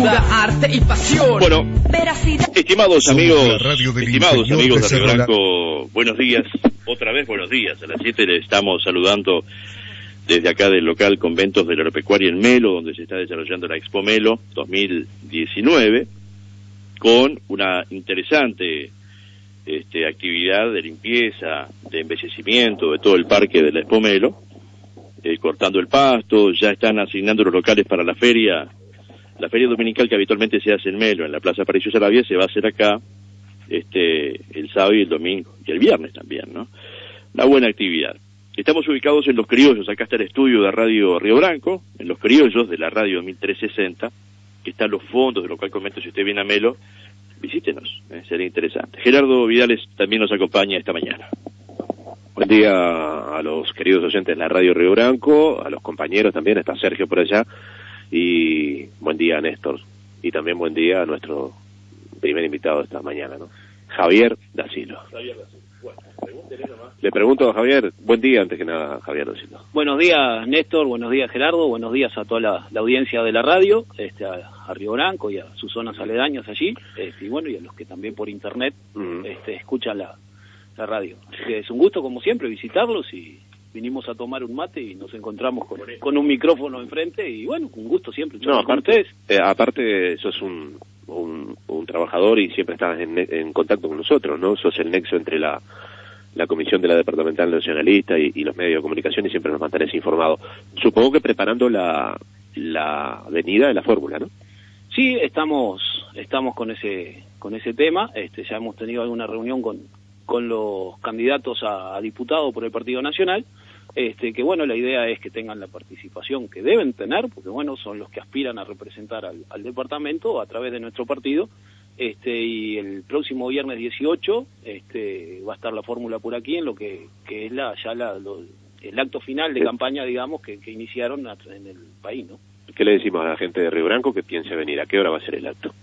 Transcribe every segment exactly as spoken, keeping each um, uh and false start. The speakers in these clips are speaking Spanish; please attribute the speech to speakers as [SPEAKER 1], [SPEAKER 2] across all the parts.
[SPEAKER 1] cultura, arte y pasión.
[SPEAKER 2] Bueno,
[SPEAKER 1] veracidad.
[SPEAKER 2] Estimados amigos, estimados amigos de Río
[SPEAKER 3] Cerro
[SPEAKER 2] Branco, buenos días, otra vez buenos días. A las siete le estamos saludando desde acá del local Conventos de la Agropecuaria en Melo, donde se está desarrollando la Expo Melo dos mil diecinueve, con una interesante este, actividad de limpieza, de embellecimiento de todo el parque de la Expo Melo, eh, cortando el pasto. Ya están asignando los locales para la feria. La feria dominical que habitualmente se hace en Melo, en la Plaza Aparicio Saravia, se va a hacer acá este el sábado y el domingo, y el viernes también, ¿no? Una buena actividad. Estamos ubicados en Los Criollos, acá está el estudio de Radio Río Branco, en Los Criollos de la radio mil trescientos sesenta, que está en los fondos, de lo cual comento, si usted viene a Melo, visítenos, ¿eh? Sería interesante. Gerardo Vidales también nos acompaña esta mañana.
[SPEAKER 4] Buen día a los queridos oyentes de la Radio Río Branco, a los compañeros también, está Sergio por allá, y buen día a Néstor, y también buen día a nuestro primer invitado de esta mañana, ¿no? Javier da Silva. Javier da Silva. Bueno, pregúntele nomás. Le pregunto a Javier, buen día antes que nada, Javier da Silva.
[SPEAKER 5] Buenos días, Néstor, buenos días, Gerardo, buenos días a toda la, la audiencia de la radio, este, a, a Río Branco y a sus zonas aledañas allí, este, y bueno, y a los que también por internet uh-huh. este, escuchan la, la radio. Así que es un gusto, como siempre, visitarlos, y vinimos a tomar un mate y nos encontramos con, con un micrófono enfrente, y bueno, un gusto siempre.
[SPEAKER 4] No, aparte, eh, aparte sos un, un, un trabajador y siempre estás en, en contacto con nosotros, ¿no? Sos el nexo entre la, la Comisión de la Departamental Nacionalista y, y los medios de comunicación, y siempre nos mantenés informados. Supongo que preparando la, la venida de la fórmula, ¿no?
[SPEAKER 5] Sí, estamos estamos con ese con ese tema. Este, ya hemos tenido alguna reunión con con los candidatos a, a diputado por el Partido Nacional, este, que bueno, la idea es que tengan la participación que deben tener, porque bueno, son los que aspiran a representar al, al departamento a través de nuestro partido, este, y el próximo viernes dieciocho este, va a estar la fórmula por aquí, en lo que, que es la ya la, lo, el acto final de sí. campaña, digamos, que, que iniciaron en el país, ¿no?
[SPEAKER 4] ¿Qué le decimos a la gente de Río Branco que piense venir? ¿A qué hora va a ser el acto?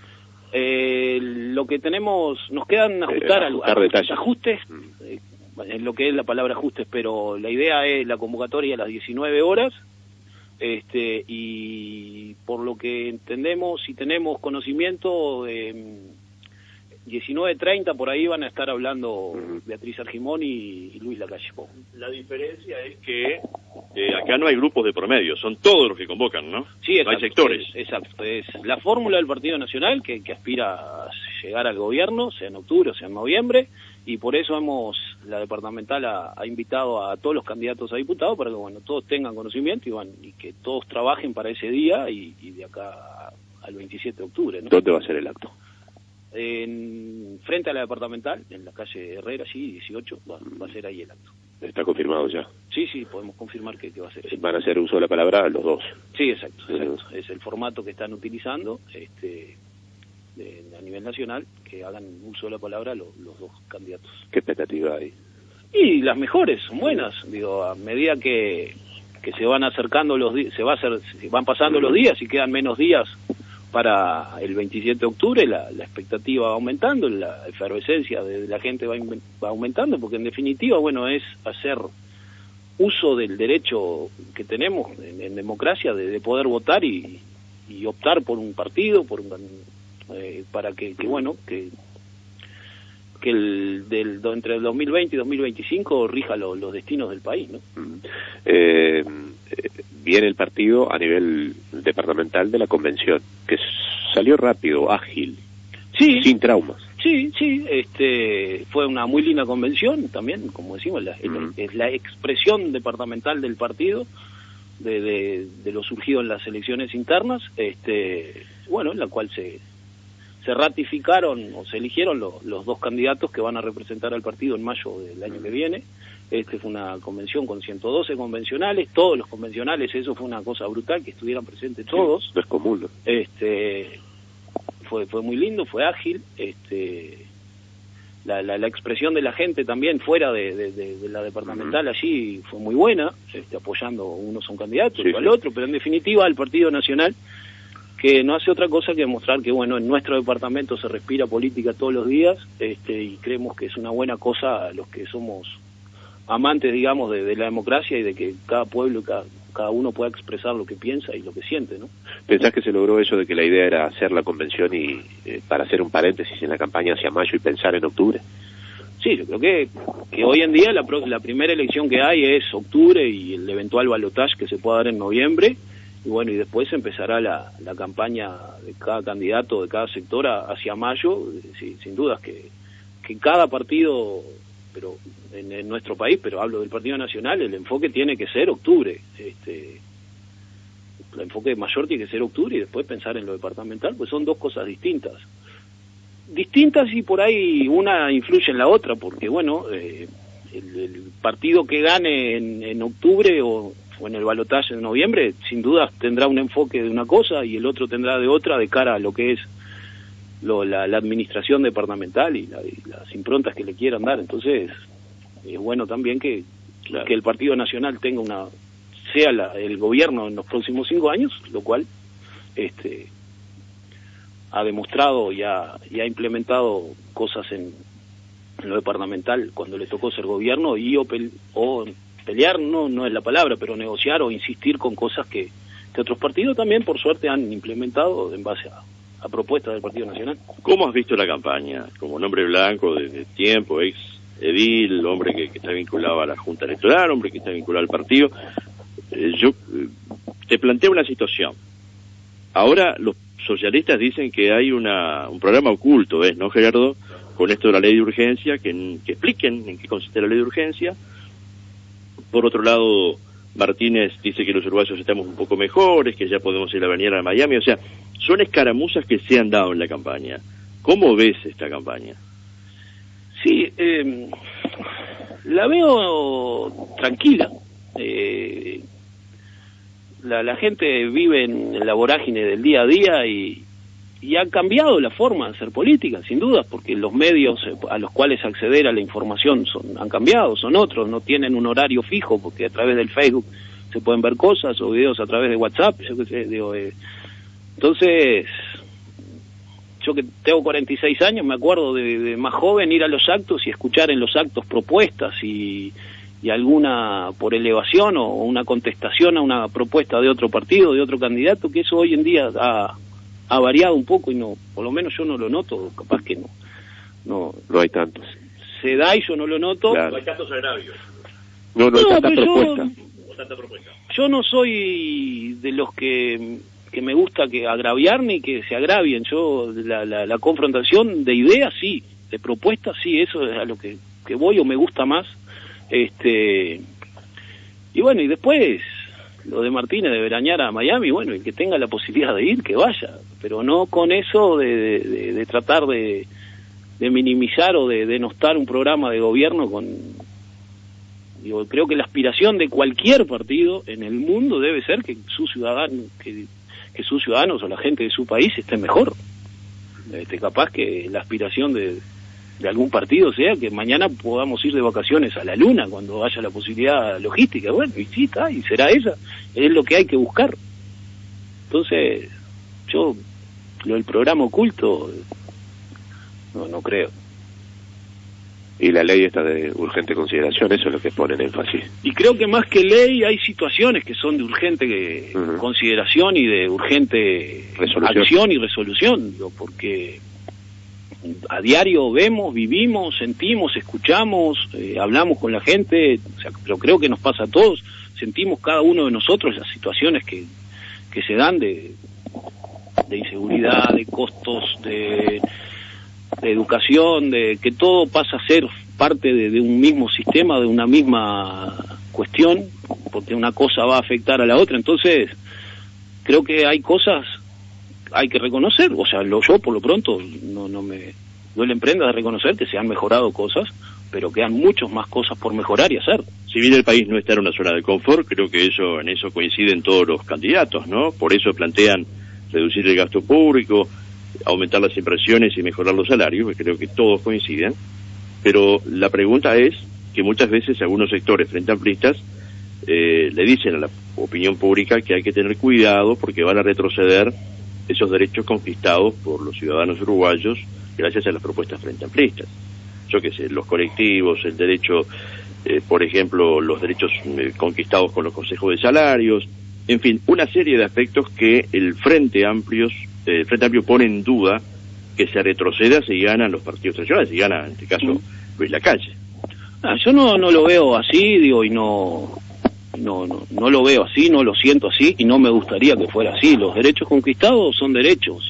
[SPEAKER 5] Eh, lo que tenemos, nos quedan ajustar, eh, ajustar
[SPEAKER 4] detalles.
[SPEAKER 5] ajustes, eh, en lo que es la palabra ajustes, pero la idea es la convocatoria a las diecinueve horas, este, y por lo que entendemos y tenemos conocimiento, eh, diecinueve treinta por ahí van a estar hablando uh-huh. Beatriz Argimón y, y Luis Lacalle Pou.
[SPEAKER 2] La diferencia es que eh, acá no hay grupos de promedio, son todos los que convocan, ¿no?
[SPEAKER 5] Sí, exacto,
[SPEAKER 2] no hay sectores.
[SPEAKER 5] Es, exacto, es la fórmula del Partido Nacional que, que aspira a llegar al gobierno, sea en octubre o sea en noviembre, y por eso hemos, la departamental ha, ha invitado a todos los candidatos a diputados para que bueno, todos tengan conocimiento y, bueno, y que todos trabajen para ese día y, y de acá al veintisiete de octubre, ¿no?
[SPEAKER 4] ¿Dónde va a ser el acto?
[SPEAKER 5] En, frente a la departamental, en la calle Herrera, sí, dieciocho, va, va a ser ahí el acto.
[SPEAKER 4] ¿Está confirmado ya?
[SPEAKER 5] Sí, sí, podemos confirmar que, que va a ser.
[SPEAKER 4] ¿Van a hacer uso de la palabra los dos?
[SPEAKER 5] Sí, exacto, exacto. Sí. Es el formato que están utilizando este, de, a nivel nacional, que hagan uso de la palabra los, los dos candidatos.
[SPEAKER 4] ¿Qué expectativa hay?
[SPEAKER 5] Y las mejores, son buenas, digo, a medida que, que se van acercando los días, se va a hacer, se van pasando los días y quedan menos días para el veintisiete de octubre, la, la expectativa va aumentando, la efervescencia de, de la gente va, va aumentando, porque en definitiva, bueno, es hacer uso del derecho que tenemos en, en democracia de, de poder votar y, y optar por un partido, por un, eh, para que, que, bueno, que que el del entre el dos mil veinte y dos mil veinticinco rija lo, los destinos del país, ¿no?
[SPEAKER 4] Eh, viene el partido a nivel departamental de la convención, que salió rápido, ágil,
[SPEAKER 5] sí,
[SPEAKER 4] sin traumas.
[SPEAKER 5] Sí, sí, este, fue una muy linda convención también, como decimos, la, uh-huh. es la expresión departamental del partido, de, de, de lo surgido en las elecciones internas, este, bueno, en la cual se se ratificaron o se eligieron lo, los dos candidatos que van a representar al partido en mayo del año que viene. Este fue una convención con ciento doce convencionales, todos los convencionales, eso fue una cosa brutal, que estuvieran presentes todos.
[SPEAKER 4] Sí, es común, ¿no?
[SPEAKER 5] Este, fue fue muy lindo, fue ágil, este, la, la, la expresión de la gente también fuera de, de, de, de la departamental uh-huh. allí fue muy buena, este, apoyando unos a un candidato,
[SPEAKER 4] sí,
[SPEAKER 5] otro
[SPEAKER 4] sí.
[SPEAKER 5] al otro, pero en definitiva el Partido Nacional, que no hace otra cosa que demostrar que bueno, en nuestro departamento se respira política todos los días, este, y creemos que es una buena cosa a los que somos amantes, digamos, de, de la democracia y de que cada pueblo, cada, cada uno pueda expresar lo que piensa y lo que siente, ¿no?
[SPEAKER 4] ¿Pensás que se logró eso de que la idea era hacer la convención y eh, para hacer un paréntesis en la campaña hacia mayo y pensar en octubre?
[SPEAKER 5] Sí, yo creo que, que hoy en día la, pro, la primera elección que hay es octubre y el eventual balotaje que se pueda dar en noviembre, y bueno, y después empezará la, la campaña de cada candidato, de cada sector a, hacia mayo. Sí, sin dudas que, que cada partido, pero en, en nuestro país, pero hablo del Partido Nacional, el enfoque tiene que ser octubre, este, el enfoque mayor tiene que ser octubre y después pensar en lo departamental, pues son dos cosas distintas. Distintas y por ahí una influye en la otra, porque bueno, eh, el, el partido que gane en, en octubre o, o en el balotaje en noviembre, sin duda tendrá un enfoque de una cosa y el otro tendrá de otra de cara a lo que es lo, la, la administración departamental y, la, y las improntas que le quieran dar. Entonces es bueno también que, claro, que el Partido Nacional tenga una sea la, el gobierno en los próximos cinco años, lo cual este ha demostrado y ha, y ha implementado cosas en, en lo departamental cuando le tocó ser gobierno y o, pe, o pelear, no no es la palabra, pero negociar o insistir con cosas que, que otros partidos también por suerte han implementado en base a, a propuestas del Partido Nacional.
[SPEAKER 2] ¿Cómo has visto la campaña? Como nombre blanco desde tiempo, ex edil, hombre que, que está vinculado a la Junta Electoral, hombre que está vinculado al partido. Eh, yo eh, te planteo una situación. Ahora los socialistas dicen que hay una un programa oculto, ¿ves, no, Gerardo? Con esto de la ley de urgencia, que, que expliquen en qué consiste la ley de urgencia. Por otro lado, Martínez dice que los uruguayos estamos un poco mejores, que ya podemos ir a venir a Miami. O sea, son escaramuzas que se han dado en la campaña. ¿Cómo ves esta campaña?
[SPEAKER 5] Sí, eh, la veo tranquila. Eh, La, la gente vive en la vorágine del día a día y, y ha cambiado la forma de hacer política, sin duda, porque los medios a los cuales acceder a la información son, han cambiado, son otros, no tienen un horario fijo, porque a través del Facebook se pueden ver cosas o videos a través de WhatsApp, yo qué sé, digo, eh, entonces, yo que tengo cuarenta y seis años, me acuerdo de, de más joven ir a los actos y escuchar en los actos propuestas y... y alguna por elevación o una contestación a una propuesta de otro partido, de otro candidato, que eso hoy en día ha, ha variado un poco y no, por lo menos yo no lo noto, capaz que no. No,
[SPEAKER 4] no hay tantos.
[SPEAKER 5] Se da y yo no lo noto.
[SPEAKER 2] Claro. No hay tantos agravios.
[SPEAKER 4] No, no hay
[SPEAKER 5] no,
[SPEAKER 4] tanta propuesta.
[SPEAKER 5] Yo, tanta propuesta. Yo no soy de los que, que me gusta que agraviar ni que se agravien. Yo, la, la, la confrontación de ideas sí, de propuestas sí, eso es a lo que, que voy o me gusta más. Este y bueno, y después lo de Martínez de veranear a Miami, bueno, el que tenga la posibilidad de ir, que vaya, pero no con eso de, de, de, de tratar de, de minimizar o de denostar un programa de gobierno con... Digo, creo que la aspiración de cualquier partido en el mundo debe ser que sus ciudadanos, que, que sus ciudadanos o la gente de su país esté mejor. Este, capaz que la aspiración de de algún partido sea que mañana podamos ir de vacaciones a la luna cuando haya la posibilidad logística. Bueno, y sí, está, y será esa, es lo que hay que buscar. Entonces, yo, lo del programa oculto, no, no creo.
[SPEAKER 4] Y la ley está de urgente consideración, eso es lo que ponen énfasis.
[SPEAKER 5] Y creo que más que ley hay situaciones que son de urgente uh-huh. consideración y de urgente resolución. acción y resolución, digo, porque... a diario vemos, vivimos, sentimos, escuchamos, eh, hablamos con la gente, o sea, pero creo que nos pasa a todos, sentimos cada uno de nosotros las situaciones que, que se dan de, de inseguridad, de costos, de, de educación, de que todo pasa a ser parte de, de un mismo sistema, de una misma cuestión, porque una cosa va a afectar a la otra. Entonces creo que hay cosas hay que reconocer, o sea, lo, yo por lo pronto no, no me duele en prenda de reconocer que se han mejorado cosas, pero quedan muchas más cosas por mejorar y hacer.
[SPEAKER 2] Si bien el país no está en una zona de confort, creo que eso en eso coinciden todos los candidatos, ¿no? Por eso plantean reducir el gasto público, aumentar las inversiones y mejorar los salarios, que creo que todos coinciden, pero la pregunta es que muchas veces algunos sectores frente amplistas eh, le dicen a la opinión pública que hay que tener cuidado porque van a retroceder esos derechos conquistados por los ciudadanos uruguayos gracias a las propuestas frente amplistas. Yo qué sé, los colectivos, el derecho eh, por ejemplo, los derechos eh, conquistados con los consejos de salarios, en fin, una serie de aspectos que el Frente Amplio, eh, el Frente Amplio pone en duda que se retroceda si ganan los partidos tradicionales, si gana, en este caso, mm. Luis Lacalle.
[SPEAKER 5] Ah, yo no, no lo veo así, digo, y no, no, no, no lo veo así, no lo siento así, y no me gustaría que fuera así. Los derechos conquistados son derechos,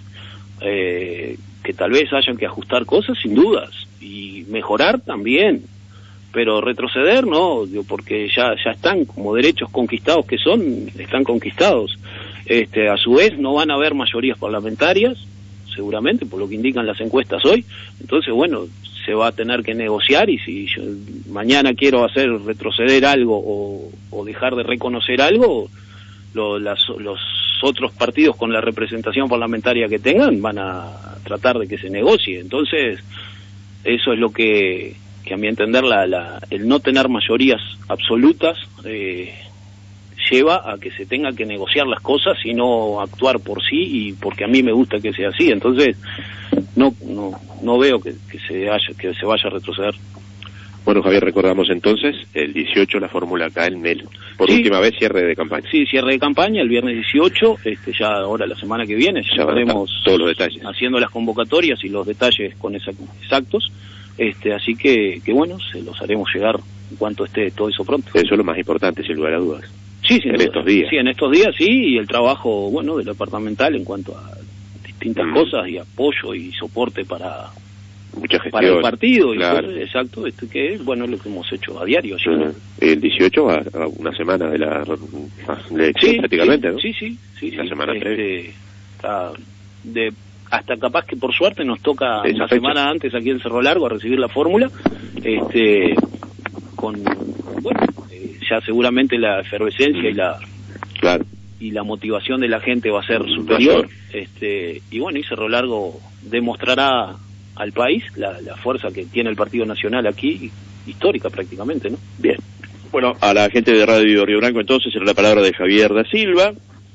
[SPEAKER 5] eh, que tal vez hayan que ajustar cosas, sin dudas, y mejorar también, pero retroceder no, digo, porque ya, ya están como derechos conquistados que son, están conquistados. Este, a su vez no van a haber mayorías parlamentarias, seguramente, por lo que indican las encuestas hoy, entonces bueno, se va a tener que negociar, y si yo mañana quiero hacer retroceder algo o, o dejar de reconocer algo, lo, las, los otros partidos con la representación parlamentaria que tengan van a tratar de que se negocie. Entonces eso es lo que, que a mi entender la, la, el no tener mayorías absolutas eh, lleva a que se tenga que negociar las cosas y no actuar por sí, y porque a mí me gusta que sea así. Entonces no no no veo que, que se haya, que se vaya a retroceder.
[SPEAKER 4] Bueno, Javier, recordamos entonces el dieciocho la fórmula acá en Melo. Por sí. última vez, cierre de campaña.
[SPEAKER 5] Sí, cierre de campaña el viernes dieciocho, este ya ahora la semana que viene ya estaremos
[SPEAKER 4] todos los detalles,
[SPEAKER 5] haciendo las convocatorias y los detalles con exactos. Este, así que, que bueno, se los haremos llegar en cuanto esté todo eso pronto.
[SPEAKER 4] Eso es lo más importante, sin lugar a dudas.
[SPEAKER 5] Sí, sin
[SPEAKER 4] en
[SPEAKER 5] duda.
[SPEAKER 4] estos días.
[SPEAKER 5] Sí, en estos días sí, y el trabajo, bueno, del departamental en cuanto a distintas mm. cosas y apoyo y soporte para
[SPEAKER 4] mucha gestión,
[SPEAKER 5] para el partido,
[SPEAKER 4] claro.
[SPEAKER 5] Y cosas, exacto, esto que es, bueno, lo que hemos hecho a diario.
[SPEAKER 4] Uh -huh. El dieciocho va a una semana de la elección,
[SPEAKER 5] sí,
[SPEAKER 4] prácticamente,
[SPEAKER 5] sí,
[SPEAKER 4] ¿no?
[SPEAKER 5] Sí, sí, sí.
[SPEAKER 4] La
[SPEAKER 5] sí,
[SPEAKER 4] semana
[SPEAKER 5] este,
[SPEAKER 4] previa.
[SPEAKER 5] Está de, hasta capaz que por suerte nos toca
[SPEAKER 4] Esa
[SPEAKER 5] una
[SPEAKER 4] fecha.
[SPEAKER 5] semana antes aquí en Cerro Largo a recibir la fórmula, este, con, bueno, eh, ya seguramente la efervescencia mm. y la...
[SPEAKER 4] Claro.
[SPEAKER 5] y la motivación de la gente va a ser superior,
[SPEAKER 4] mayor.
[SPEAKER 5] este y bueno, y Cerro Largo demostrará al país la, la fuerza que tiene el Partido Nacional aquí, histórica prácticamente, ¿no?
[SPEAKER 2] Bien. Bueno, a la gente de Radio Río Branco entonces será la palabra de Javier da Silva,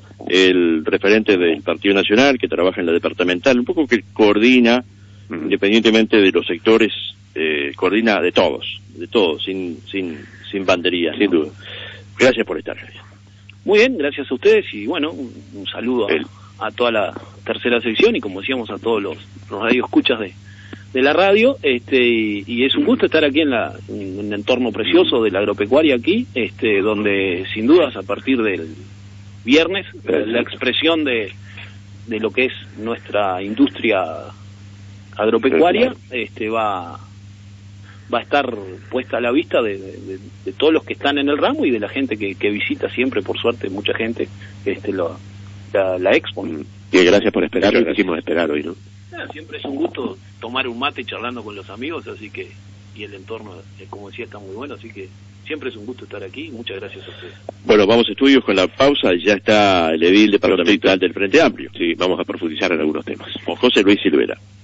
[SPEAKER 2] el referente del Partido Nacional que trabaja en la departamental, un poco que coordina, mm. independientemente de los sectores, eh, coordina de todos, de todos, sin sin sin bandería, ¿no? Sin duda. Gracias por estar, Javier.
[SPEAKER 5] Muy bien, gracias a ustedes, y bueno, un, un saludo a, a toda la tercera sección, y como decíamos, a todos los, los radioescuchas de, de la radio, este y, y es un gusto estar aquí en, la, en un entorno precioso de la agropecuaria aquí, este donde sin dudas a partir del viernes la expresión de, de lo que es nuestra industria agropecuaria este va va a estar puesta a la vista de, de, de todos los que están en el ramo y de la gente que, que visita siempre, por suerte, mucha gente, este lo, la, la expo.
[SPEAKER 4] Y gracias por esperar, lo que hicimos esperar hoy, ¿no?
[SPEAKER 5] Ah, siempre es un gusto tomar un mate charlando con los amigos, así que, y el entorno, como decía, está muy bueno, así que siempre es un gusto estar aquí, muchas gracias a ustedes.
[SPEAKER 2] Bueno, vamos a estudios con la pausa, ya está el edil departamental del Frente Amplio.
[SPEAKER 4] Sí, vamos a profundizar en algunos temas.
[SPEAKER 2] Con José Luis Silvera.